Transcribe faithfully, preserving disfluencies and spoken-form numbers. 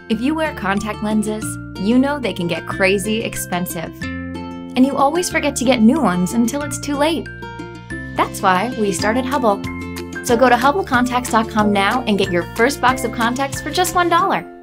If you wear contact lenses, you know they can get crazy expensive. And you always forget to get new ones until it's too late. That's why we started Hubble. So go to hubble contacts dot com now and get your first box of contacts for just one dollar.